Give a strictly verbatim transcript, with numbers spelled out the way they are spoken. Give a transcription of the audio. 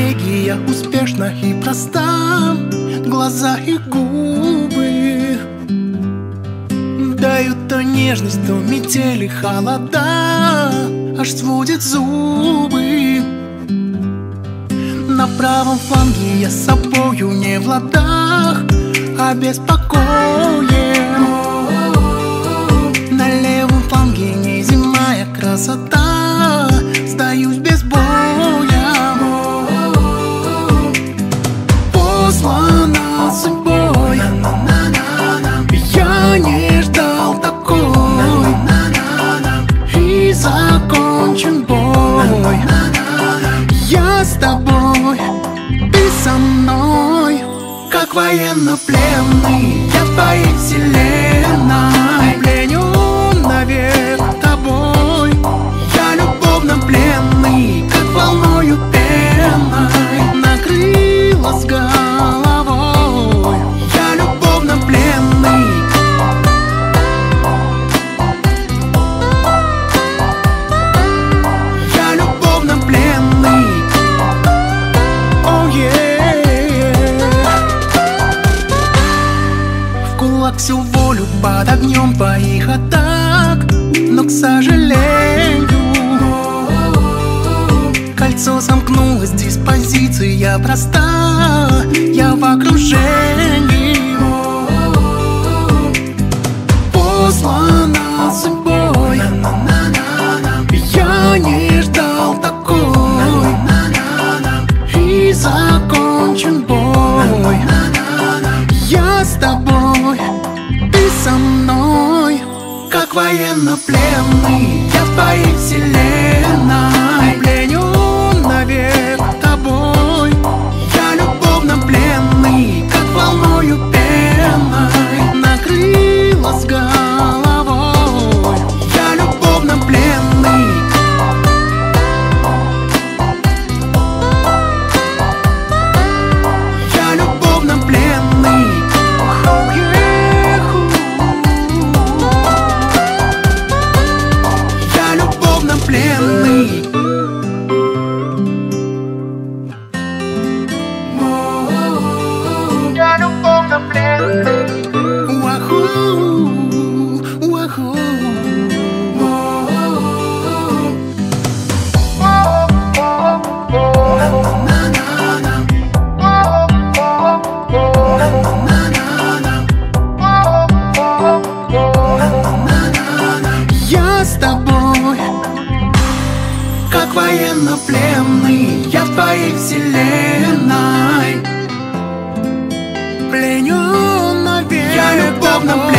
стратегия успешна и проста. Глаза и губы дают то нежность, то метели холода, аж сводит зубы. На правом фланге я с собою не в ладах, а беспокоен. На левом фланге неземная красота, сдаюсь без боя. Послана судьбой, я не ждал такой, и закончен бой. Я с тобой, ты со мной, как военнопленный, я в твоей вселенной. Пленю навек тобой, я любовно пленный, как волною пеной накрыла с головой. Я любовно пленный. Я любовно пленный. Oh yeah. В кулак всю волю под огнем твоих атак, но, к сожалению, кольцо сомкнулось, диспозиция проста, я в окружении. Послана судьбой, я не ждал такой, и закончен бой. Я с тобой, ты со мной, как военнопленный, я в твоей вселенной. Пленю навек тобой, я любовно пленный, как волною пеной накрыла с головой. Я любовно пленный. Я любовно пленный. Oh, yeah. Я любовно пленный. Я любовно пленный. Уаху, уаху. Я с тобой, как военнопленный, я в твоей вселенной. Пленю навек. Я любовно пленный.